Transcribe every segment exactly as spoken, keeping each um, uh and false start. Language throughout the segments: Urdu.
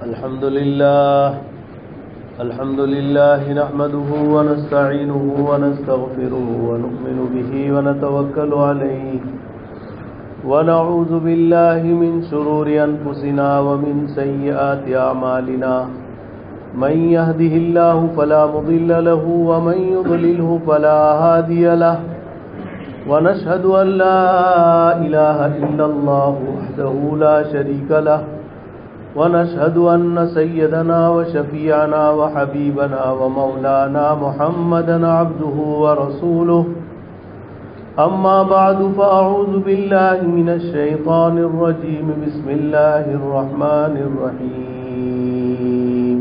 الحمد لله الحمد لله نحمده ونستعينه ونستغفره ونؤمن به ونتوكل عليه ونعوذ بالله من شرور أنفسنا ومن سيئات أعمالنا من يهده الله فلا مضل له ومن يضلله فلا هادي له ونشهد أن لا إله إلا الله وحده لا شريك له ونشهد أن سيدنا وشفيعنا وحبيبنا ومولانا محمدا عبده ورسوله أما بعد فأعوذ بالله من الشيطان الرجيم بسم الله الرحمن الرحيم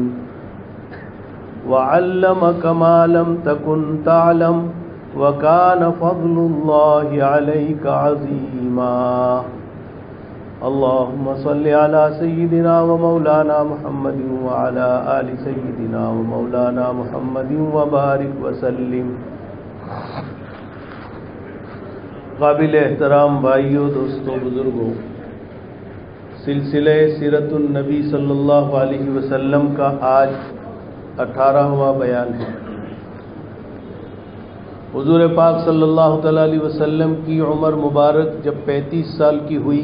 وعلمك ما لم تكن تعلم وكان فضل الله عليك عظيما اللهم صل على سيدنا ومولانا محمد وعلى آل سيدنا ومولانا محمد وبارك وسلم. قابل احترام بھائیوں، دوستوں، بزرگوں، سلسلہ سیرت النبی صلی اللہ علیہ وسلم کا آج اٹھارہواں بیان ہے. حضور پاک صلی اللہ تعالی علیہ وسلم کی عمر مبارک جب پینتیس سال کی ہوئی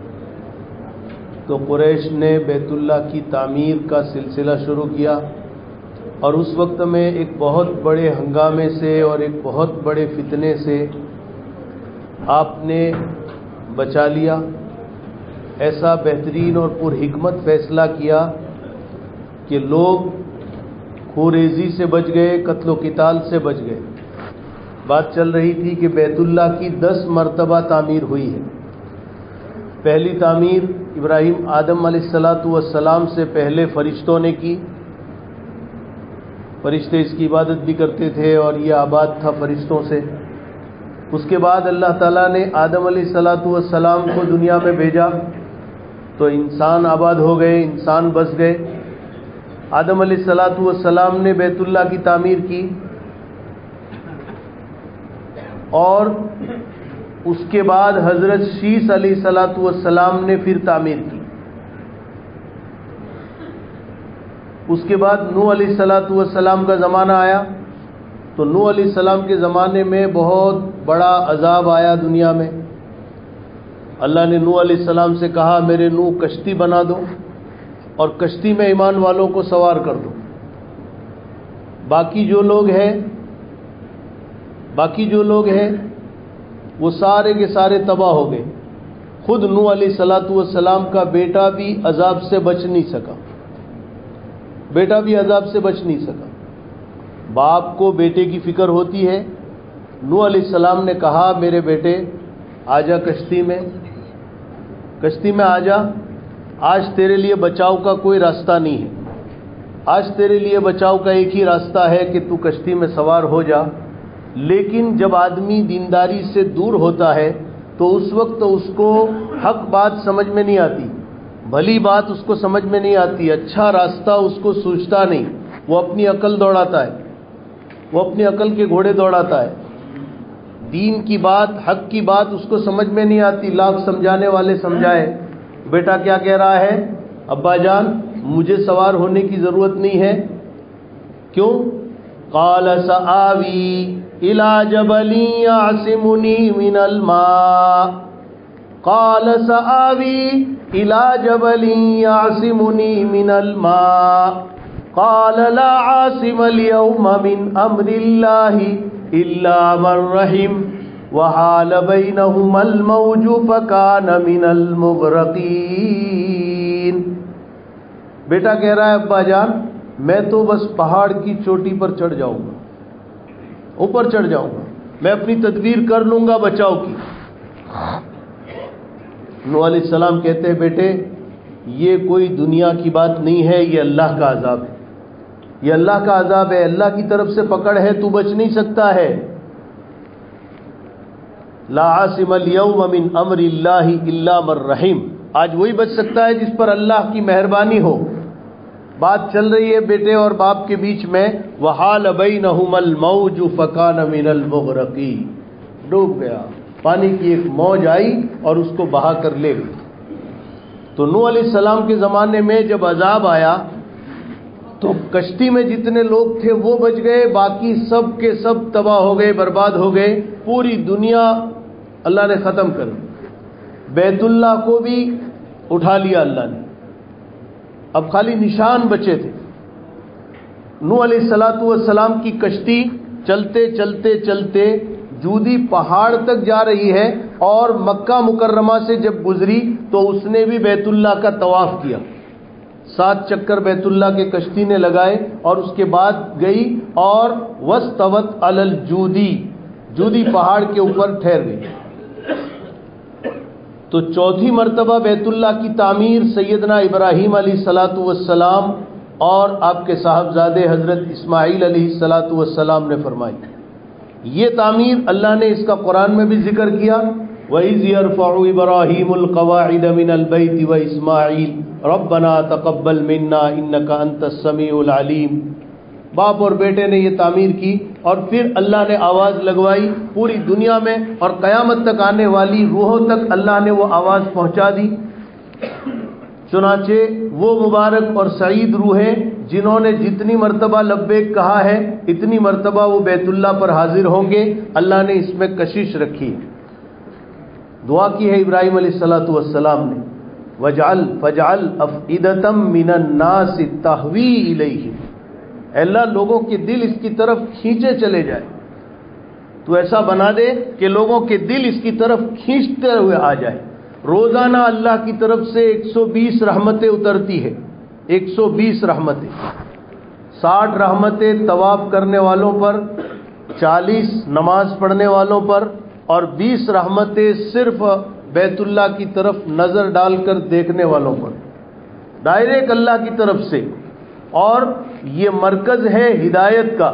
تو قریش نے بیت اللہ کی تعمیر کا سلسلہ شروع کیا، اور اس وقت میں ایک بہت بڑے ہنگامے سے اور ایک بہت بڑے فتنے سے آپ نے بچا لیا. ایسا بہترین اور پر حکمت فیصلہ کیا کہ لوگ خوریزی سے بچ گئے، قتل و قتال سے بچ گئے. بات چل رہی تھی کہ بیت اللہ کی دس مرتبہ تعمیر ہوئی ہے. پہلی تعمیر ابراہیم آدم علیہ الصلاۃ والسلام سے پہلے فرشتوں نے کی. فرشتے اس کی عبادت بھی کرتے تھے اور یہ آباد تھا فرشتوں سے. اس کے بعد اللہ تعالیٰ نے آدم علیہ الصلاۃ والسلام کو دنیا میں بھیجا تو انسان آباد ہو گئے، انسان بس گئے. آدم علیہ الصلاۃ والسلام نے بیت اللہ کی تعمیر کی، اور اس کے بعد حضرت شیس علیہ الصلاۃ والسلام نے پھر تعمیر کی. اس کے بعد نوح علیہ الصلاۃ والسلام کا زمانہ آیا تو نوح علیہ السلام کے زمانے میں بہت بڑا عذاب آیا دنیا میں. اللہ نے نوح علیہ السلام سے کہا میرے نوح کشتی بنا دو اور کشتی میں ایمان والوں کو سوار کر دو. باقی جو لوگ ہیں باقی جو لوگ ہیں وہ سارے کے سارے تباہ ہو گئے. خود نوح علیہ الصلاۃ والسلام کا بیٹا بھی عذاب سے بچ نہیں سکا بیٹا بھی عذاب سے بچ نہیں سکا. باپ کو بیٹے کی فکر ہوتی ہے. نوح علیہ السلام نے کہا میرے بیٹے آجا کشتی میں کشتی میں آجا. آج تیرے لیے بچاؤ کا کوئی راستہ نہیں ہے. آج تیرے لیے بچاؤ کا ایک ہی راستہ ہے کہ تو کشتی میں سوار ہو جا. لیکن جب آدمی دینداری سے دور ہوتا ہے تو اس وقت اس کو حق بات سمجھ میں نہیں آتی، بھلی بات اس کو سمجھ میں نہیں آتی، اچھا راستہ اس کو سوچتا نہیں. وہ اپنی عقل دوڑاتا ہے وہ اپنی عقل کے گھوڑے دوڑاتا ہے. دین کی بات، حق کی بات اس کو سمجھ میں نہیں آتی. لاکھ سمجھانے والے سمجھائے. بیٹا کیا کہہ رہا ہے؟ ابا جان مجھے سوار ہونے کی ضرورت نہیں ہے. کیوں؟ قال سآوی الى جبل يعصمني من الماء قال سآوی الى جبل يعصمني من الماء قال لا عاصم اليوم من امر الله الا من رحم وحال بينهما الموج فكان من المغرقين. بیٹا کہہ رہا ہے ابا جان میں تو بس پہاڑ کی چوٹی پر چڑھ جاؤں گا، اوپر چڑھ جاؤں گا، میں اپنی تدبیر کر لوں گا بچاؤ کی. نوح علیہ السلام کہتے ہیں بیٹے یہ کوئی دنیا کی بات نہیں ہے، یہ اللہ کا عذاب ہے. یہ اللہ کا عذاب ہے، اللہ کی طرف سے پکڑ ہے، تو بچ نہیں سکتا ہے. لا عاصم اليوم من امر اللہ الا من رحم. آج وہی بچ سکتا ہے جس پر اللہ کی مہربانی ہو. بات چل رہی ہے بیٹے اور باپ کے بیچ میں. وحال بینہما الموج فکان من المغرقین. ڈوب گیا، پانی کی ایک موج آئی اور اس کو بہا کر لے گئی. تو نوح علیہ السلام کے زمانے میں جب عذاب آیا تو کشتی میں جتنے لوگ تھے وہ بچ گئے، باقی سب کے سب تباہ ہو گئے، برباد ہو گئے، پوری دنیا اللہ نے ختم کر دی۔ بیت اللہ کو بھی اٹھا لیا اللہ نے، اب خالی نشان بچے تھے۔ نوح علیہ الصلوۃ والسلام کی کشتی چلتے چلتے چلتے جودی پہاڑ تک جا رہی ہے، اور مکہ مکرمہ سے جب گزری تو اس نے بھی بیت اللہ کا طواف کیا، سات چکر بیت اللہ کے کشتی نے لگائے، اور اس کے بعد گئی اور وستوت علی الجودی، جودی پہاڑ کے اوپر ٹھہر گئی۔ تو چوتھی مرتبہ بیت اللہ کی تعمیر سیدنا ابراہیم علیہ الصلوۃ والسلام اور آپ کے صاحبزادے حضرت اسماعیل علیہ الصلوۃ والسلام نے فرمائی۔ یہ تعمیر اللہ نے اس کا قرآن میں بھی ذکر کیا، وَإِذْ يَرْفَعُ إِبْرَاهِيمُ الْقَوَاعِدَ مِنَ الْبَيْتِ وَإِسْمَاعِيلُ رَبَّنَا تَقَبَّلْ مِنَّا إِنَّكَ أَنْتَ السَّمِيعُ الْعَلِيمُ۔ باپ اور بیٹے نے یہ تعمیر کی، اور پھر اللہ نے آواز لگوائی پوری دنیا میں، اور قیامت تک آنے والی روحوں تک اللہ نے وہ آواز پہنچا دی۔ چنانچہ وہ مبارک اور سعید روحیں جنہوں نے جتنی مرتبہ لبیک کہا ہے اتنی مرتبہ وہ بیت اللہ پر حاضر ہوں گے، اللہ نے اس میں کشش رکھی۔ دعا کی ہے ابراہیم علیہ الصلوۃ والسلام نے، وجعل فجعل افئدۃ من الناس تہوی الیہ، اے اللہ لوگوں کے دل اس کی طرف کھینچے چلے جائے، تو ایسا بنا دے کہ لوگوں کے دل اس کی طرف کھینچتے ہوئے آ جائے۔ روزانہ اللہ کی طرف سے ایک سو بیس رحمتیں اترتی ہے، ایک سو بیس رحمتیں، ساٹھ رحمتیں طواف کرنے والوں پر، چالیس نماز پڑھنے والوں پر، اور بیس رحمتیں صرف بیت اللہ کی طرف نظر ڈال کر دیکھنے والوں پر، ڈائریکٹ اللہ کی طرف سے۔ اور یہ مرکز ہے ہدایت کا۔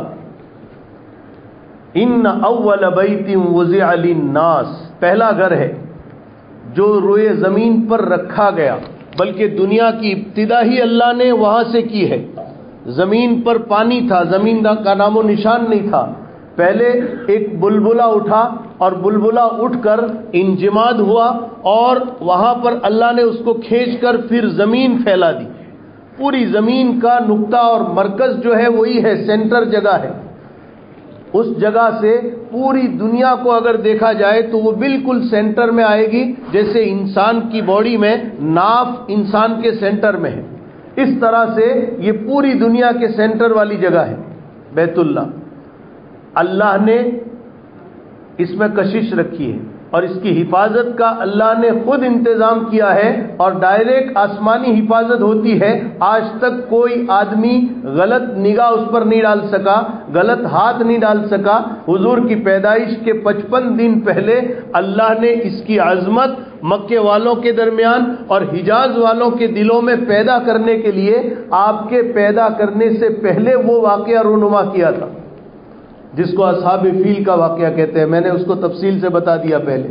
ان اول بیت وضع للناس، پہلا گھر ہے جو روئے زمین پر رکھا گیا، بلکہ دنیا کی ابتدا ہی اللہ نے وہاں سے کی ہے۔ زمین پر پانی تھا، زمین کا نام و نشان نہیں تھا، پہلے ایک بلبلا اٹھا، اور بلبلا اٹھ کر انجماد ہوا، اور وہاں پر اللہ نے اس کو کھینچ کر پھر زمین پھیلا دی۔ پوری زمین کا نقطہ اور مرکز جو ہے وہی ہے، سینٹر جگہ ہے۔ اس جگہ سے پوری دنیا کو اگر دیکھا جائے تو وہ بالکل سینٹر میں آئے گی، جیسے انسان کی باڈی میں ناف انسان کے سینٹر میں ہے، اس طرح سے یہ پوری دنیا کے سینٹر والی جگہ ہے بیت اللہ۔ اللہ نے اس میں کشش رکھی ہے، اور اس کی حفاظت کا اللہ نے خود انتظام کیا ہے، اور ڈائریکٹ آسمانی حفاظت ہوتی ہے۔ آج تک کوئی آدمی غلط نگاہ اس پر نہیں ڈال سکا، غلط ہاتھ نہیں ڈال سکا۔ حضور کی پیدائش کے پچپن دن پہلے اللہ نے اس کی عظمت مکے والوں کے درمیان اور حجاز والوں کے دلوں میں پیدا کرنے کے لیے آپ کے پیدا کرنے سے پہلے وہ واقعہ رونما کیا تھا، جس کو اصحاب فیل کا واقعہ کہتے ہیں۔ میں نے اس کو تفصیل سے بتا دیا پہلے۔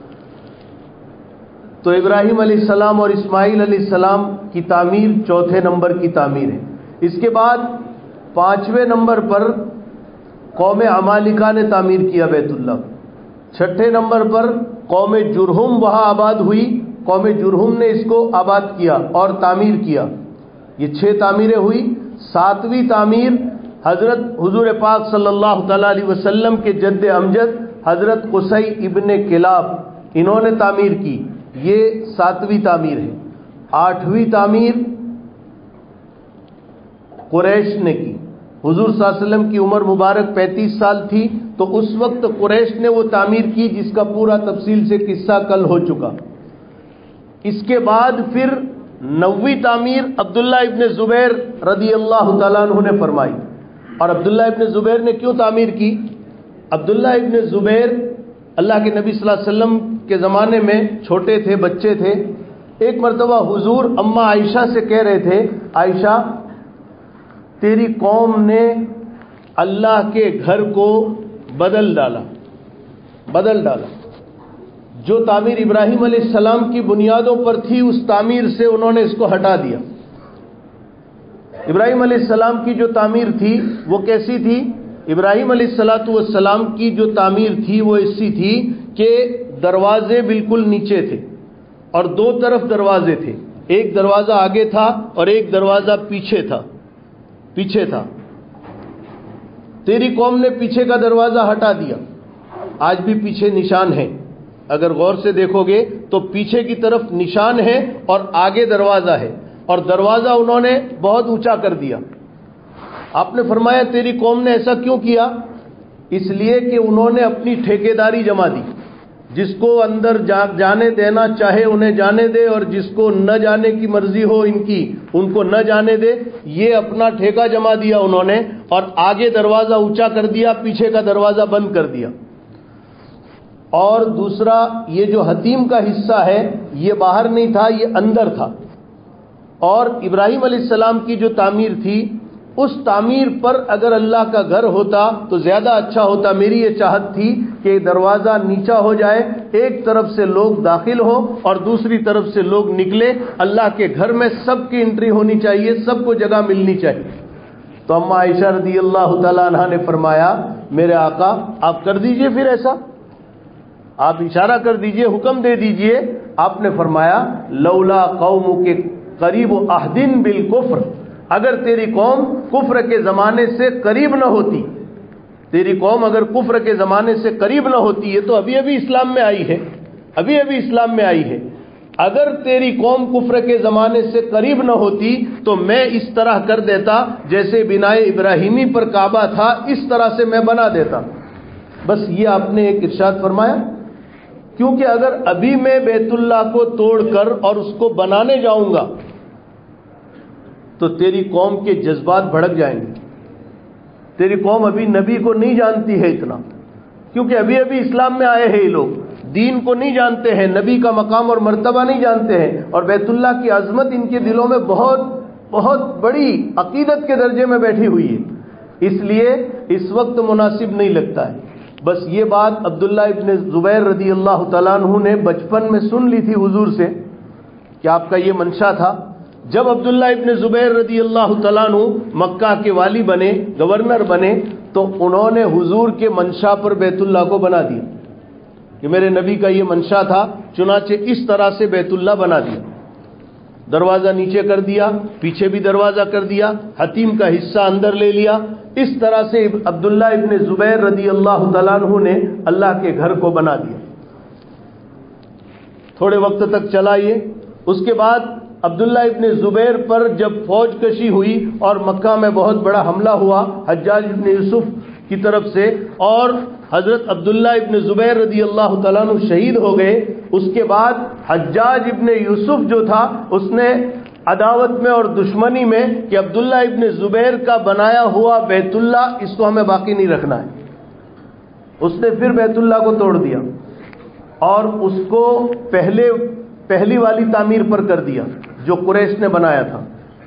تو ابراہیم علیہ السلام اور اسماعیل علیہ السلام کی تعمیر چوتھے نمبر کی تعمیر ہے۔ اس کے بعد پانچویں نمبر پر قوم عمالقہ نے تعمیر کیا بیت اللہ۔ چھٹے نمبر پر قوم جرہم وہاں آباد ہوئی، قوم جرہم نے اس کو آباد کیا اور تعمیر کیا۔ یہ چھ تعمیریں ہوئی۔ ساتویں تعمیر حضرت حضور پاک صلی اللہ تعالی علیہ وسلم کے جد امجد حضرت قصی ابن کلاب، انہوں نے تعمیر کی، یہ ساتویں تعمیر ہے۔ آٹھویں تعمیر قریش نے کی۔ حضور صلی اللہ علیہ وسلم کی عمر مبارک پینتیس سال تھی، تو اس وقت قریش نے وہ تعمیر کی جس کا پورا تفصیل سے قصہ کل ہو چکا۔ اس کے بعد پھر نویں تعمیر عبداللہ ابن زبیر رضی اللہ تعالیٰ عنہ نے فرمائی۔ اور عبداللہ ابن زبیر نے کیوں تعمیر کی؟ عبداللہ ابن زبیر اللہ کے نبی صلی اللہ علیہ وسلم کے زمانے میں چھوٹے تھے، بچے تھے۔ ایک مرتبہ حضور اماں عائشہ سے کہہ رہے تھے، عائشہ تیری قوم نے اللہ کے گھر کو بدل ڈالا بدل ڈالا جو تعمیر ابراہیم علیہ السلام کی بنیادوں پر تھی، اس تعمیر سے انہوں نے اس کو ہٹا دیا۔ ابراہیم علیہ السلام کی جو تعمیر تھی وہ کیسی تھی؟ ابراہیم علیہ الصلوۃ والسلام کی جو تعمیر تھی وہ ایسی تھی کہ دروازے بالکل نیچے تھے، اور دو طرف دروازے تھے، ایک دروازہ آگے تھا اور ایک دروازہ پیچھے تھا پیچھے تھا تیری قوم نے پیچھے کا دروازہ ہٹا دیا. آج بھی پیچھے نشان ہے، اگر غور سے دیکھو گے تو پیچھے کی طرف نشان ہے اور آگے دروازہ ہے، اور دروازہ انہوں نے بہت اونچا کر دیا. آپ نے فرمایا تیری قوم نے ایسا کیوں کیا؟ اس لیے کہ انہوں نے اپنی ٹھیکیداری جما دی. جس کو اندر جانے دینا چاہے انہیں جانے دے، اور جس کو نہ جانے کی مرضی ہو ان کی ان کو نہ جانے دے. یہ اپنا ٹھیکہ جما دیا انہوں نے، اور آگے دروازہ اونچا کر دیا، پیچھے کا دروازہ بند کر دیا. اور دوسرا یہ جو حتیم کا حصہ ہے یہ باہر نہیں تھا، یہ اندر تھا. اور ابراہیم علیہ السلام کی جو تعمیر تھی اس تعمیر پر اگر اللہ کا گھر ہوتا تو زیادہ اچھا ہوتا. میری یہ چاہت تھی کہ دروازہ نیچا ہو جائے، ایک طرف سے لوگ داخل ہو اور دوسری طرف سے لوگ نکلے. اللہ کے گھر میں سب کی انٹری ہونی چاہیے، سب کو جگہ ملنی چاہیے. تو اما عائشہ رضی اللہ تعالیٰ عنہ نے فرمایا میرے آقا آپ کر دیجئے، پھر ایسا آپ اشارہ کر دیجئے، حکم دے دیجئے. آپ نے فرمایا لولا قوم کے قریب عہدن بالکفر، اگر تیری قوم کفر کے زمانے سے قریب نہ ہوتی، تیری قوم اگر کفر کے زمانے سے قریب نہ ہوتی، یہ تو ابھی ابھی اسلام میں آئی ہے، ابھی ابھی اسلام میں آئی ہے. اگر تیری قوم کفر کے زمانے سے قریب نہ ہوتی تو میں اس طرح کر دیتا جیسے بنائے ابراہیمی پر کعبہ تھا، اس طرح سے میں بنا دیتا. بس یہ آپ نے ایک ارشاد فرمایا، کیونکہ اگر ابھی میں بیت اللہ کو توڑ کر اور اس کو بنانے جاؤں گا تو تیری قوم کے جذبات بھڑک جائیں گے. تیری قوم ابھی نبی کو نہیں جانتی ہے اتنا، کیونکہ ابھی ابھی اسلام میں آئے ہیں یہ لوگ، دین کو نہیں جانتے ہیں، نبی کا مقام اور مرتبہ نہیں جانتے ہیں، اور بیت اللہ کی عظمت ان کے دلوں میں بہت بہت بڑی عقیدت کے درجے میں بیٹھی ہوئی ہے. اس لیے اس وقت مناسب نہیں لگتا ہے. بس یہ بات عبداللہ ابن زبیر رضی اللہ تعالیٰ عنہ نے بچپن میں سن لی تھی حضور سے کہ آپ کا یہ منشا تھا. جب عبداللہ ابن زبیر رضی اللہ تعالیٰ عنہ مکہ کے والی بنے، گورنر بنے، تو انہوں نے حضور کے منشا پر بیت اللہ کو بنا دیا کہ میرے نبی کا یہ منشا تھا، چنانچہ اس طرح سے بیت اللہ بنا دیا. دروازہ نیچے کر دیا، پیچھے بھی دروازہ کر دیا، حتیم کا حصہ اندر لے لیا. اس طرح سے عبداللہ ابن زبیر رضی اللہ تعالیٰ عنہ نے اللہ کے گھر کو بنا دیا. تھوڑے وقت تک چلا یہ. اس کے بعد عبداللہ ابن زبیر پر جب فوج کشی ہوئی اور مکہ میں بہت بڑا حملہ ہوا حجاج ابن یوسف کی طرف سے، اور حضرت عبداللہ ابن زبیر رضی اللہ تعالیٰ عنہ شہید ہو گئے، اس کے بعد حجاج ابن یوسف جو تھا اس نے عداوت میں اور دشمنی میں کہ عبداللہ ابن زبیر کا بنایا ہوا بیت اللہ اس کو ہمیں باقی نہیں رکھنا ہے، اس نے پھر بیت اللہ کو توڑ دیا اور اس کو پہلے پہلی والی تعمیر پر کر دیا جو قریش نے بنایا تھا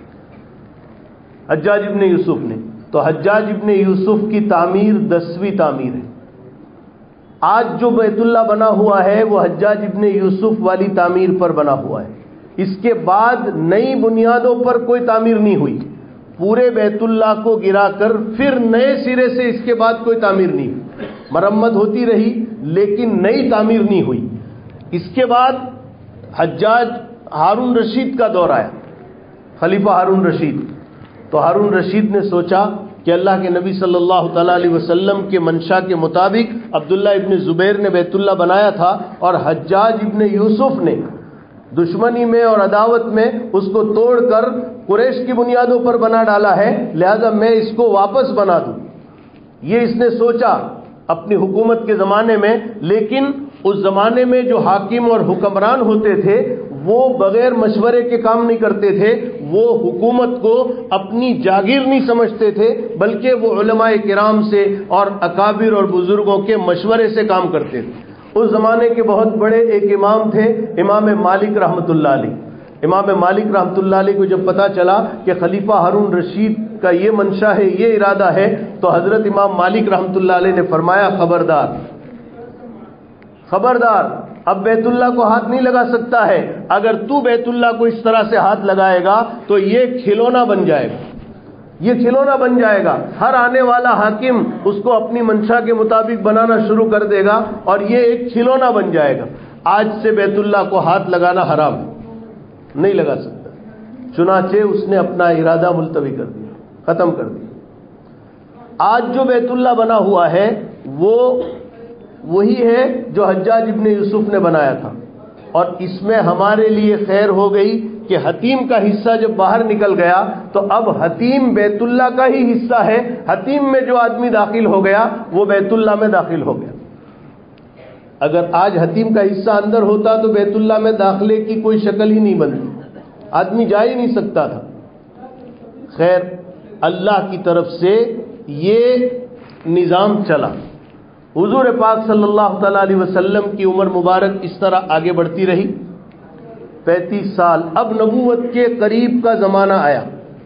حجاج ابن یوسف نے. تو حجاج ابن یوسف کی تعمیر دسویں تعمیر ہے. آج جو بیت اللہ بنا ہوا ہے وہ حجاج ابن یوسف والی تعمیر پر بنا ہوا ہے. اس کے بعد نئی بنیادوں پر کوئی تعمیر نہیں ہوئی. پورے بیت اللہ کو گرا کر پھر نئے سرے سے اس کے بعد کوئی تعمیر نہیں ہوئی. مرمت ہوتی رہی لیکن نئی تعمیر نہیں ہوئی. اس کے بعد حجاج ہارون رشید کا دور آیا، خلیفہ ہارون رشید. تو ہارون رشید نے سوچا کہ اللہ کے نبی صلی اللہ تعالیٰ علیہ وسلم کے منشا کے مطابق عبداللہ ابن زبیر نے بیت اللہ بنایا تھا اور حجاج ابن یوسف نے دشمنی میں اور عداوت میں اس کو توڑ کر قریش کی بنیادوں پر بنا ڈالا ہے، لہذا میں اس کو واپس بنا دوں. یہ اس نے سوچا اپنی حکومت کے زمانے میں. لیکن اس زمانے میں جو حاکم اور حکمران ہوتے تھے وہ بغیر مشورے کے کام نہیں کرتے تھے، وہ حکومت کو اپنی جاگیر نہیں سمجھتے تھے بلکہ وہ علماء کرام سے اور اکابر اور بزرگوں کے مشورے سے کام کرتے تھے. اس زمانے کے بہت بڑے ایک امام تھے امام مالک رحمۃ اللہ علیہ. امام مالک رحمۃ اللہ علیہ کو جب پتا چلا کہ خلیفہ ہارون رشید کا یہ منشا ہے، یہ ارادہ ہے، تو حضرت امام مالک رحمۃ اللہ علیہ نے فرمایا خبردار خبردار اب بیت اللہ کو ہاتھ نہیں لگا سکتا ہے. اگر تو بیت اللہ کو اس طرح سے ہاتھ لگائے گا تو یہ کھلونا بن جائے گا، یہ کھلونا بن جائے گا. ہر آنے والا حاکم اس کو اپنی منشا کے مطابق بنانا شروع کر دے گا اور یہ ایک کھلونا بن جائے گا. آج سے بیت اللہ کو ہاتھ لگانا حرام ہے. نہیں لگا سکتا. چنانچہ اس نے اپنا ارادہ ملتوی کر دیا, ختم کر دیا. آج جو بیت اللہ بنا ہوا ہے وہ وہی ہے جو حجاج ابن یوسف نے بنایا تھا, اور اس میں ہمارے لیے خیر ہو گئی کہ حتیم کا حصہ جب باہر نکل گیا تو اب حتیم بیت اللہ کا ہی حصہ ہے. حتیم میں جو آدمی داخل ہو گیا وہ بیت اللہ میں داخل ہو گیا. اگر آج حتیم کا حصہ اندر ہوتا تو بیت اللہ میں داخلے کی کوئی شکل ہی نہیں بنتی, آدمی جا ہی نہیں سکتا تھا. خیر, اللہ کی طرف سے یہ نظام چلا. حضور پاک صلی اللہ تعالی علیہ وسلم کی عمر مبارک اس طرح آگے بڑھتی رہی, پینتیس سال. اب نبوت کے قریب کا زمانہ آیا.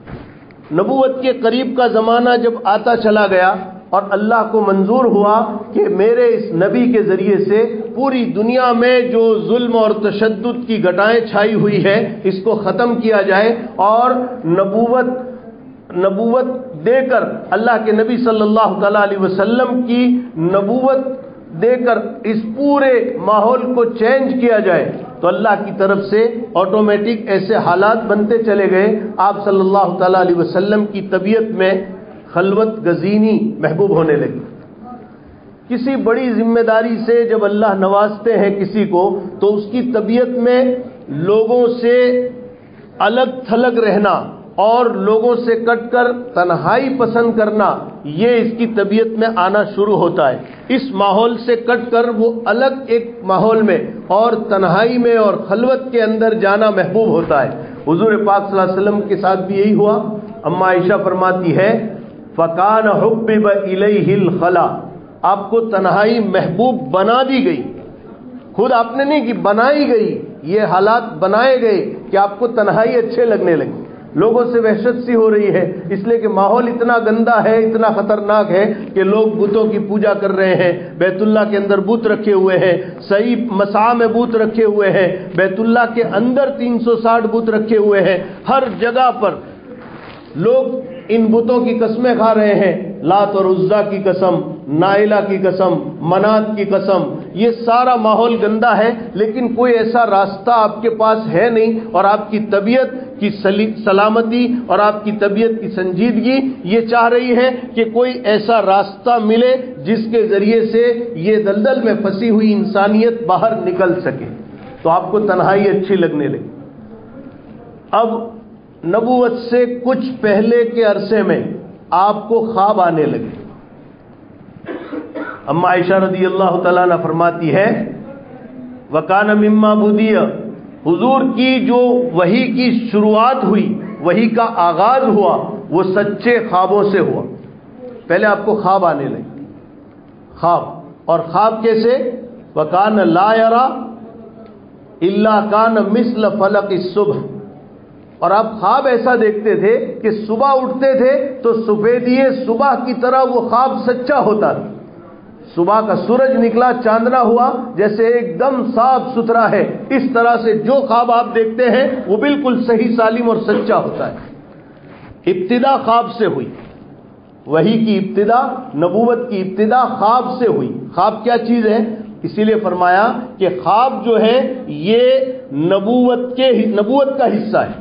نبوت کے قریب کا زمانہ جب آتا چلا گیا اور اللہ کو منظور ہوا کہ میرے اس نبی کے ذریعے سے پوری دنیا میں جو ظلم اور تشدد کی گھٹائیں چھائی ہوئی ہے اس کو ختم کیا جائے, اور نبوت نبوت دے کر اللہ کے نبی صلی اللہ تعالی علیہ وسلم کی نبوت دے کر اس پورے ماحول کو چینج کیا جائے, تو اللہ کی طرف سے آٹومیٹک ایسے حالات بنتے چلے گئے. آپ صلی اللہ تعالی علیہ وسلم کی طبیعت میں خلوت گزینی محبوب ہونے لگی. کسی بڑی ذمہ داری سے جب اللہ نوازتے ہیں کسی کو تو اس کی طبیعت میں لوگوں سے الگ تھلگ رہنا اور لوگوں سے کٹ کر تنہائی پسند کرنا, یہ اس کی طبیعت میں آنا شروع ہوتا ہے. اس ماحول سے کٹ کر وہ الگ ایک ماحول میں اور تنہائی میں اور خلوت کے اندر جانا محبوب ہوتا ہے. حضور پاک صلی اللہ علیہ وسلم کے ساتھ بھی یہی ہوا. اما عائشہ فرماتی ہے فَكَانَ حُبِّبَ إِلَيْهِ الْخَلَا, آپ کو تنہائی محبوب بنا دی گئی. خود آپ نے نہیں کہ بنائی گئی, یہ حالات بنائے گئے کہ آپ کو تنہائی اچھے لگنے لگی. لوگوں سے وحشت سی ہو رہی ہے اس لیے کہ ماحول اتنا گندا ہے, اتنا خطرناک ہے کہ لوگ بتوں کی پوجا کر رہے ہیں. بیت اللہ کے اندر بت رکھے ہوئے ہیں, صحیح مساح میں بت رکھے ہوئے ہیں, بیت اللہ کے اندر تین سو ساٹھ بت رکھے ہوئے ہیں. ہر جگہ پر لوگ ان بتوں کی قسمیں کھا رہے ہیں, لات اور عزا کی قسم, نائلہ کی قسم, منات کی قسم. یہ سارا ماحول گندا ہے, لیکن کوئی ایسا راستہ آپ کے پاس ہے نہیں, اور آپ کی طبیعت کی سلامتی اور آپ کی طبیعت کی سنجیدگی یہ چاہ رہی ہے کہ کوئی ایسا راستہ ملے جس کے ذریعے سے یہ دلدل میں پھنسی ہوئی انسانیت باہر نکل سکے. تو آپ کو تنہائی اچھی لگنے لگی. اب نبوت سے کچھ پہلے کے عرصے میں آپ کو خواب آنے لگے. اما عائشہ رضی اللہ تعالیٰ عنہ فرماتی ہے وَكَانَ مِمَّا بُدِيَ, حضور کی جو وحی کی شروعات ہوئی, وحی کا آغاز ہوا, وہ سچے خوابوں سے ہوا. پہلے آپ کو خواب آنے لگے, خواب. اور خواب کیسے؟ وَكَانَ لَا يَرَى إِلَّا كَانَ مِثْلَ فَلَقِ الصُّبْحِ, اور آپ خواب ایسا دیکھتے تھے کہ صبح اٹھتے تھے تو سفیدی صبح کی طرح وہ خواب سچا ہوتا تھا. صبح کا سورج نکلا, چاندنا ہوا, جیسے ایک دم صاف ستھرا ہے. اس طرح سے جو خواب آپ دیکھتے ہیں وہ بالکل صحیح سالم اور سچا ہوتا ہے. ابتدا خواب سے ہوئی, وحی کی ابتدا, نبوت کی ابتدا خواب سے ہوئی. خواب کیا چیز ہے؟ اسی لیے فرمایا کہ خواب جو ہے یہ نبوت کے نبوت کا حصہ ہے.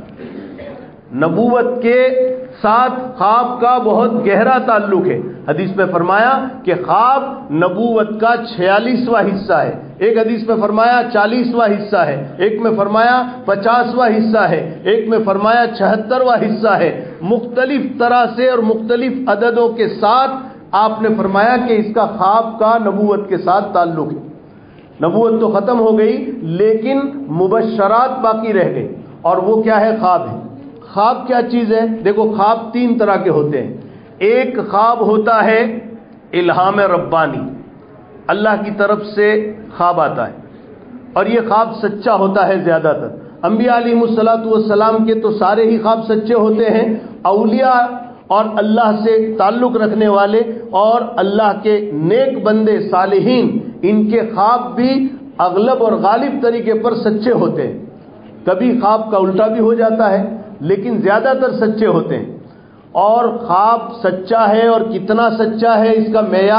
نبوت کے ساتھ خواب کا بہت گہرا تعلق ہے. حدیث میں فرمایا کہ خواب نبوت کا چھیالیسواں حصہ ہے, ایک حدیث میں فرمایا چالیسواں حصہ ہے, ایک میں فرمایا پچاسواں حصہ ہے, ایک میں فرمایا چھہترواں حصہ ہے. مختلف طرح سے اور مختلف عددوں کے ساتھ آپ نے فرمایا کہ اس کا خواب کا نبوت کے ساتھ تعلق ہے. نبوت تو ختم ہو گئی لیکن مبشرات باقی رہ گئی, اور وہ کیا ہے؟ خواب ہے. خواب کیا چیز ہے؟ دیکھو, خواب تین طرح کے ہوتے ہیں. ایک خواب ہوتا ہے الہام ربانی, اللہ کی طرف سے خواب آتا ہے, اور یہ خواب سچا ہوتا ہے. زیادہ تر انبیاء علیہم الصلوۃ والسلام کے تو سارے ہی خواب سچے ہوتے ہیں. اولیاء اور اللہ سے تعلق رکھنے والے اور اللہ کے نیک بندے صالحین, ان کے خواب بھی اغلب اور غالب طریقے پر سچے ہوتے ہیں. کبھی خواب کا الٹا بھی ہو جاتا ہے لیکن زیادہ تر سچے ہوتے ہیں. اور خواب سچا ہے اور کتنا سچا ہے اس کا معیار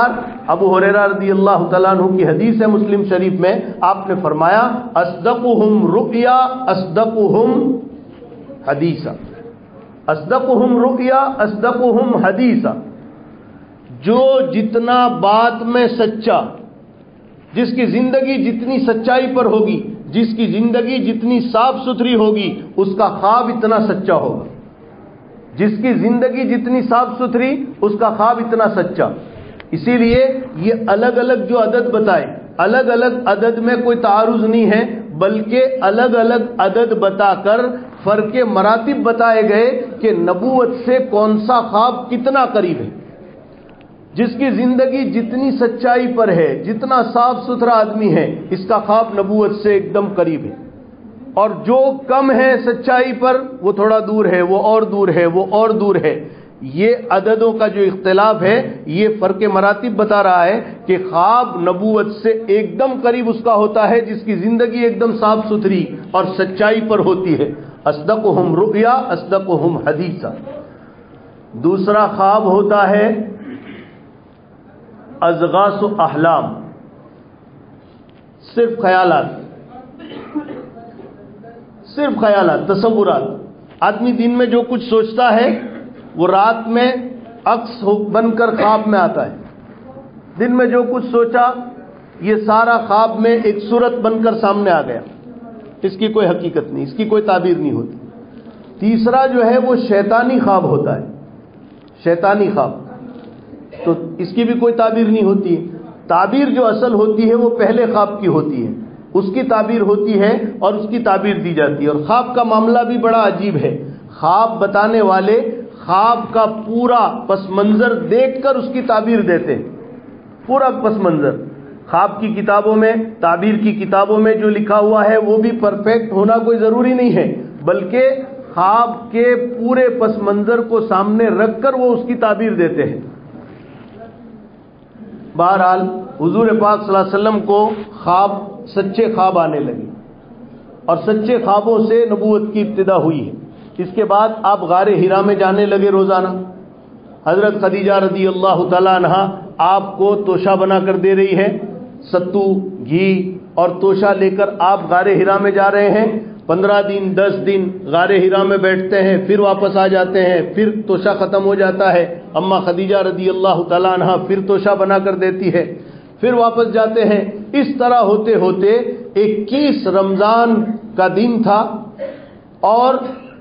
ابو ہریرہ رضی اللہ تعالیٰ عنہ کی حدیث ہے مسلم شریف میں، آپ نے فرمایا اصدقہم رؤیا اصدقہم حدیثا، اصدقہم رؤیا اصدقہم حدیثا، جو جتنا بات میں سچا، جس کی زندگی جتنی سچائی پر ہوگی، جس کی زندگی جتنی صاف ستھری ہوگی، اس کا خواب اتنا سچا ہوگا، جس کی زندگی جتنی صاف ستھری اس کا خواب اتنا سچا۔ اسی لیے یہ الگ الگ جو عدد بتائے، الگ الگ عدد میں کوئی تعارض نہیں ہے، بلکہ الگ الگ عدد بتا کر فرق مراتب بتائے گئے کہ نبوت سے کون سا خواب کتنا قریب ہے۔ جس کی زندگی جتنی سچائی پر ہے، جتنا صاف ستھرا آدمی ہے، اس کا خواب نبوت سے ایک دم قریب ہے، اور جو کم ہے سچائی پر وہ تھوڑا دور ہے، وہ اور دور ہے، وہ اور دور ہے۔ یہ عددوں کا جو اختلاف ہے یہ فرق مراتب بتا رہا ہے کہ خواب نبوت سے ایک دم قریب اس کا ہوتا ہے جس کی زندگی ایک دم صاف ستھری اور سچائی پر ہوتی ہے۔ اصدقہم رؤیا اصدقہم حدیثا۔ دوسرا خواب ہوتا ہے اضغاث احلام، صرف خیالات، صرف خیالات، تصورات۔ آدمی دن میں جو کچھ سوچتا ہے وہ رات میں عکس بن کر خواب میں آتا ہے۔ دن میں جو کچھ سوچا یہ سارا خواب میں ایک صورت بن کر سامنے آ گیا، اس کی کوئی حقیقت نہیں، اس کی کوئی تعبیر نہیں ہوتی۔ تیسرا جو ہے وہ شیطانی خواب ہوتا ہے، شیطانی خواب، تو اس کی بھی کوئی تعبیر نہیں ہوتی ہے۔ تعبیر جو اصل ہوتی ہے وہ پہلے خواب کی ہوتی ہے، اس کی تعبیر ہوتی ہے اور اس کی تعبیر دی جاتی ہے۔ اور خواب کا معاملہ بھی بڑا عجیب ہے، خواب بتانے والے خواب کا پورا پس منظر دیکھ کر اس کی تعبیر دیتے ہیں، پورا پس منظر۔ خواب کی کتابوں میں، تعبیر کی کتابوں میں جو لکھا ہوا ہے وہ بھی پرفیکٹ ہونا کوئی ضروری نہیں ہے، بلکہ خواب کے پورے پس منظر کو سامنے رکھ کر وہ اس کی تعبیر دیتے ہیں۔ بہرحال حضور پاک صلی اللہ علیہ وسلم کو خواب، سچے خواب آنے لگے اور سچے خوابوں سے نبوت کی ابتدا ہوئی ہے۔ اس کے بعد آپ غار حرا میں جانے لگے روزانہ۔ حضرت خدیجہ رضی اللہ تعالیٰ عنہ آپ کو توشہ بنا کر دے رہی ہے، ستو، گھی اور توشہ لے کر آپ غار حرا میں جا رہے ہیں۔ پندرہ دن دس دن غار حرا میں بیٹھتے ہیں، پھر واپس آ جاتے ہیں، پھر توشہ ختم ہو جاتا ہے، اماں خدیجہ رضی اللہ تعالیٰ عنہ پھر توشہ بنا کر دیتی ہے، پھر واپس جاتے ہیں۔ اس طرح ہوتے ہوتے اکیس رمضان کا دن تھا اور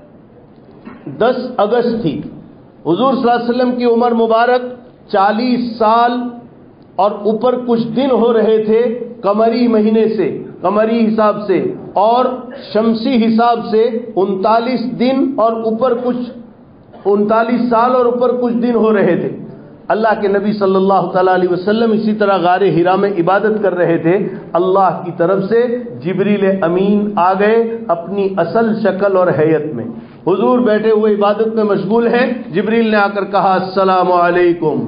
دس اگست تھی۔ حضور صلی اللہ علیہ وسلم کی عمر مبارک چالیس سال اور اوپر کچھ دن ہو رہے تھے قمری مہینے سے، قمری حساب سے، اور شمسی حساب سے انتالیس دن اور اوپر کچھ انتالیس سال اور اوپر کچھ دن ہو رہے تھے۔ اللہ کے نبی صلی اللہ تعالیٰ علیہ وسلم اسی طرح غار حرا میں عبادت کر رہے تھے۔ اللہ کی طرف سے جبریل امین آ گئے اپنی اصل شکل اور حیت میں۔ حضور بیٹھے ہوئے عبادت میں مشغول ہیں، جبریل نے آ کر کہا السلام علیکم۔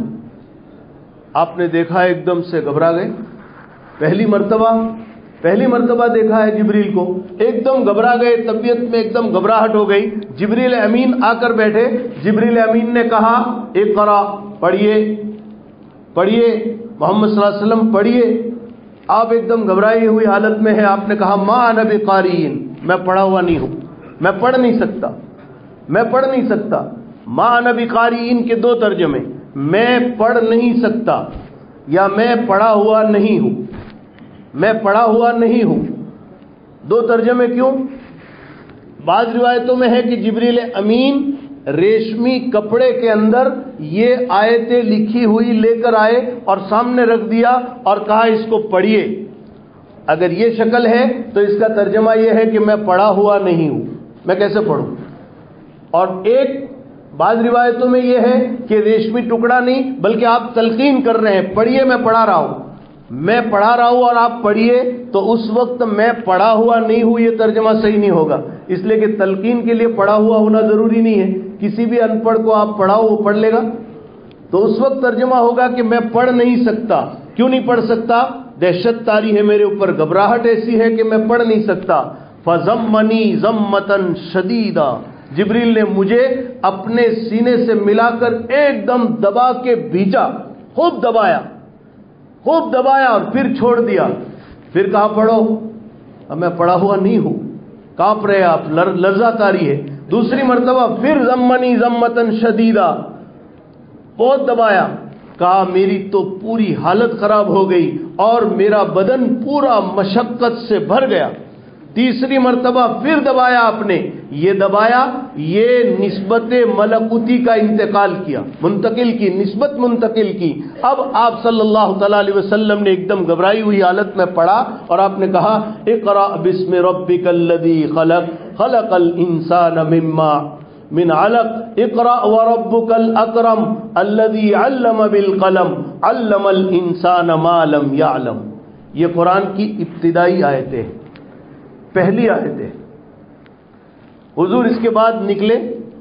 آپ نے دیکھا ایک دم سے گھبرا گئے، پہلی مرتبہ پہلی مرتبہ دیکھا ہے جبریل کو، ایک دم گھبرا گئے، طبیعت میں ایک دم گھبراہٹ ہو گئی۔ جبریل امین آ کر بیٹھے، جبریل امین نے کہا اقرا، پڑھیے پڑھیے محمد صلی اللہ علیہ وسلم پڑھیے۔ آپ ایک دم گھبرائی ہوئی حالت میں ہیں، آپ نے کہا ما انا بقارئ، میں پڑھا ہوا نہیں ہوں، میں پڑھ نہیں سکتا، میں پڑھ نہیں سکتا۔ ما انا بقارئ کے دو ترجمے، میں پڑھ نہیں سکتا یا میں پڑھا ہوا نہیں ہوں، میں پڑھا ہوا نہیں ہوں۔ دو ترجمے کیوں؟ بعض روایتوں میں ہے کہ جبریل امین ریشمی کپڑے کے اندر یہ آیتیں لکھی ہوئی لے کر آئے اور سامنے رکھ دیا اور کہا اس کو پڑھیے۔ اگر یہ شکل ہے تو اس کا ترجمہ یہ ہے کہ میں پڑھا ہوا نہیں ہوں، میں کیسے پڑھوں؟ اور ایک بعض روایتوں میں یہ ہے کہ ریشمی ٹکڑا نہیں بلکہ آپ تلقین کر رہے ہیں، پڑھیے میں پڑھا رہا ہوں، میں پڑھا رہا ہوں اور آپ پڑھیے، تو اس وقت میں پڑھا ہوا نہیں ہوں یہ ترجمہ صحیح نہیں ہوگا، اس لیے کہ تلقین کے لیے پڑھا ہوا ہونا ضروری نہیں ہے۔ کسی بھی ان پڑھ کو آپ پڑھاؤ وہ پڑھ لے گا، تو اس وقت ترجمہ ہوگا کہ میں پڑھ نہیں سکتا۔ کیوں نہیں پڑھ سکتا؟ دہشت طاری ہے میرے اوپر، گھبراہٹ ایسی ہے کہ میں پڑھ نہیں سکتا۔ فَضَمَّنِي ضَمَّةً شَدِيدًا، جبریل نے مجھے اپنے سینے سے ملا کر ایک دم دبا کے بھیجا، خوب دبایا، خوب دبایا اور پھر چھوڑ دیا. پھر کہا پڑھو. اب میں پڑھا ہوا نہیں ہوں, کانپ رہے آپ, لرزہ طاری ہے. دوسری مرتبہ پھر زمنی زمتن شدیدہ, بہت دبایا. کہا میری تو پوری حالت خراب ہو گئی اور میرا بدن پورا مشقت سے بھر گیا. تیسری مرتبہ پھر دبایا آپ نے. یہ دبایا, یہ نسبت ملکوتی کا انتقال کیا, منتقل کی, نسبت منتقل کی. اب آپ صلی اللہ تعالی علیہ وسلم نے ایک دم گھبرائی ہوئی حالت میں پڑھا اور آپ نے کہا اقرأ بسم ربک الذی خلق خلق الانسان مما من علق اقرأ وربک الاکرم الذی علم بالقلم علم الانسان ما لم یعلم. یہ قرآن کی ابتدائی آیتیں, پہلی آیتیں. حضور اس کے بعد نکلے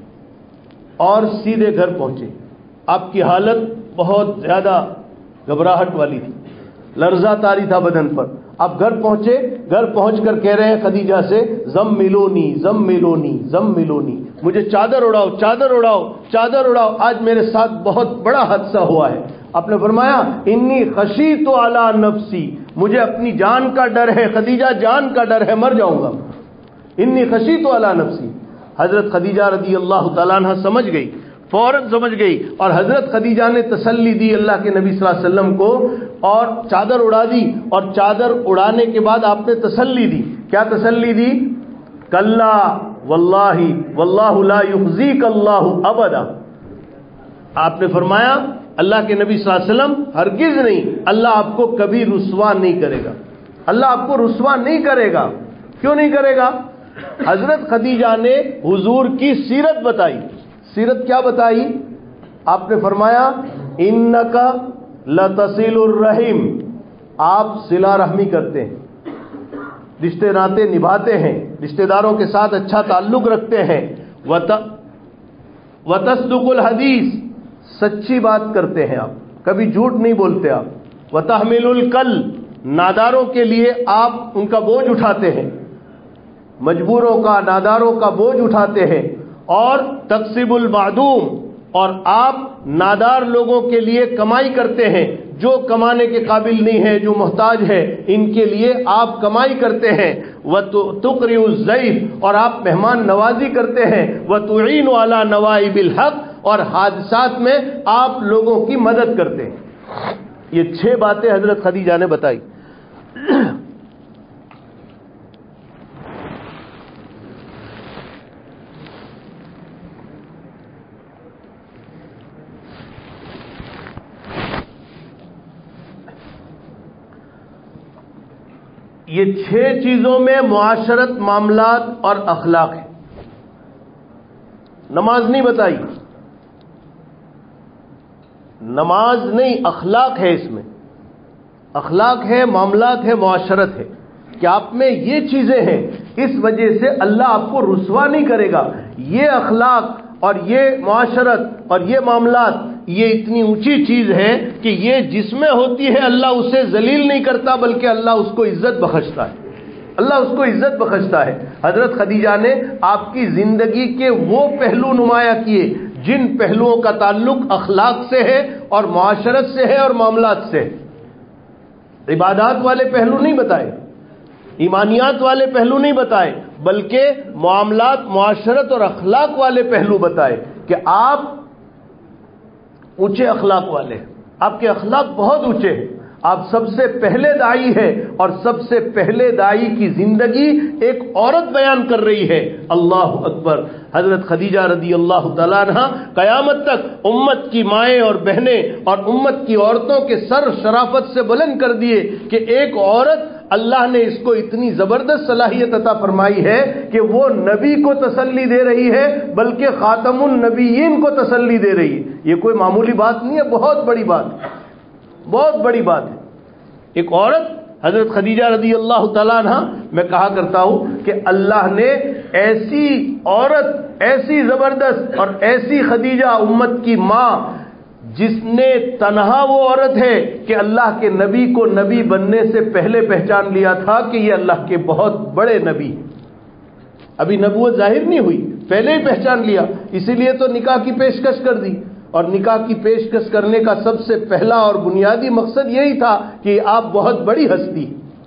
اور سیدھے گھر پہنچے. آپ کی حالت بہت زیادہ گھبراہٹ والی تھی, لرزہ طاری تھا بدن پر. آپ گھر پہنچے, گھر پہنچ کر کہہ رہے ہیں خدیجہ سے زملونی زملونی زملونی, مجھے چادر اڑاؤ چادر اڑاؤ چادر اڑاؤ, آج میرے ساتھ بہت بڑا حادثہ ہوا ہے. آپ نے فرمایا انی خشیت علی نفسی, مجھے اپنی جان کا ڈر ہے, خدیجہ جان کا ڈر ہے, مر جاؤں گا. انی خشیت علی نفسی. حضرت خدیجہ رضی اللہ تعالیٰ عنہ سمجھ گئی, فوراً سمجھ گئی, اور حضرت خدیجہ نے تسلی دی اللہ کے نبی صلی اللہ علیہ وسلم کو اور چادر اڑا دی. اور چادر اڑانے کے بعد آپ نے تسلی دی. کیا تسلی دی؟ کلا واللہ واللہ لا یخزیک اللہ ابدا. آپ نے فرمایا اللہ کے نبی صلی اللہ علیہ وسلم ہرگز نہیں, اللہ آپ کو کبھی رسوا نہیں کرے گا, اللہ آپ کو رسوا نہیں کرے گا. کیوں نہیں کرے گا؟ حضرت خدیجہ نے حضور کی سیرت بتائی. سیرت کیا بتائی؟ آپ نے فرمایا انک لتصل الرحم, آپ صلہ رحمی کرتے ہیں, رشتے ناطے نبھاتے ہیں, رشتہ داروں کے ساتھ اچھا تعلق رکھتے ہیں. وتصدق الحدیث, سچی بات کرتے ہیں آپ, کبھی جھوٹ نہیں بولتے آپ. وتحمل الکل, ناداروں کے لیے آپ ان کا بوجھ اٹھاتے ہیں, مجبوروں کا, ناداروں کا بوجھ اٹھاتے ہیں. اور تکسب المعدوم, اور آپ نادار لوگوں کے لیے کمائی کرتے ہیں, جو کمانے کے قابل نہیں ہے, جو محتاج ہے, ان کے لیے آپ کمائی کرتے ہیں. وتقری الضیف, اور آپ مہمان نوازی کرتے ہیں. وتعین علی نوائب الحق, اور حادثات میں آپ لوگوں کی مدد کرتے ہیں. یہ چھ باتیں حضرت خدیجہ نے بتائی. یہ چھ چیزوں میں معاشرت, معاملات اور اخلاق ہے. نماز نہیں بتائی, نماز نہیں, اخلاق ہے اس میں. اخلاق ہے, معاملات ہے, معاشرت ہے, کہ آپ میں یہ چیزیں ہیں, اس وجہ سے اللہ آپ کو رسوا نہیں کرے گا. یہ اخلاق اور یہ معاشرت اور یہ معاملات, یہ اتنی اونچی چیز ہے کہ یہ جس میں ہوتی ہے اللہ اسے ذلیل نہیں کرتا, بلکہ اللہ اس کو عزت بخشتا ہے. اللہ اس کو عزت بخشتا ہے. حضرت خدیجہ نے آپ کی زندگی کے وہ پہلو نمایاں کیے جن پہلوؤں کا تعلق اخلاق سے ہے اور معاشرت سے ہے اور معاملات سے ہے. عبادات والے پہلو نہیں بتائے, ایمانیات والے پہلو نہیں بتائے, بلکہ معاملات, معاشرت اور اخلاق والے پہلو بتائے کہ آپ اونچے اخلاق والے ہیں, آپ کے اخلاق بہت اونچے ہیں. آپ سب سے پہلے داعی ہے اور سب سے پہلے داعی کی زندگی ایک عورت بیان کر رہی ہے. اللہ اکبر. حضرت خدیجہ رضی اللہ تعالیٰ عنہ قیامت تک امت کی مائیں اور بہنیں اور امت کی عورتوں کے سر شرافت سے بلند کر دیے کہ ایک عورت, اللہ نے اس کو اتنی زبردست صلاحیت عطا فرمائی ہے کہ وہ نبی کو تسلی دے رہی ہے, بلکہ خاتم النبیین کو تسلی دے رہی ہے. یہ کوئی معمولی بات نہیں ہے, بہت بڑی بات ہے, بہت بڑی بات ہے. ایک عورت حضرت خدیجہ رضی اللہ تعالیٰ عنہ, میں کہا کرتا ہوں کہ اللہ نے ایسی عورت, ایسی زبردست اور ایسی خدیجہ امت کی ماں, جس نے تنہا وہ عورت ہے کہ اللہ کے نبی کو نبی بننے سے پہلے پہچان لیا تھا کہ یہ اللہ کے بہت بڑے نبی ہیں. ابھی نبوت ظاہر نہیں ہوئی, پہلے ہی پہچان لیا, اسی لیے تو نکاح کی پیشکش کر دی. اور نکاح کی پیشکش کرنے کا سب سے پہلا اور بنیادی مقصد یہی تھا کہ آپ بہت بڑی ہستی،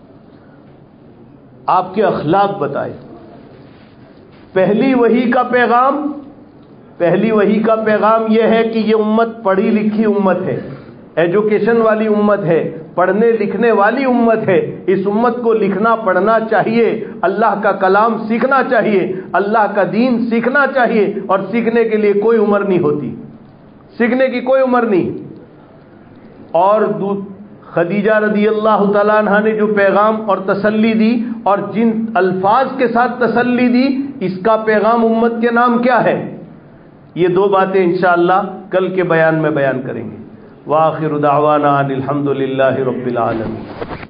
آپ کے اخلاق بتائے۔ پہلی وحی کا پیغام پہلی وحی کا پیغام یہ ہے کہ یہ امت پڑھی لکھی امت ہے، ایجوکیشن والی امت ہے، پڑھنے لکھنے والی امت ہے۔ اس امت کو لکھنا پڑھنا چاہیے، اللہ کا کلام سیکھنا چاہیے، اللہ کا دین سیکھنا چاہیے، اور سیکھنے کے لیے کوئی عمر نہیں ہوتی، سیکھنے کی کوئی عمر نہیں۔ اور خدیجہ رضی اللہ تعالیٰ عنہ نے جو پیغام اور تسلی دی اور جن الفاظ کے ساتھ تسلی دی، اس کا پیغام امت کے نام کیا ہے؟ یہ دو باتیں انشاءاللہ کل کے بیان میں بیان کریں گے۔ وآخر دعوانا ان الحمد للہ رب العالمین۔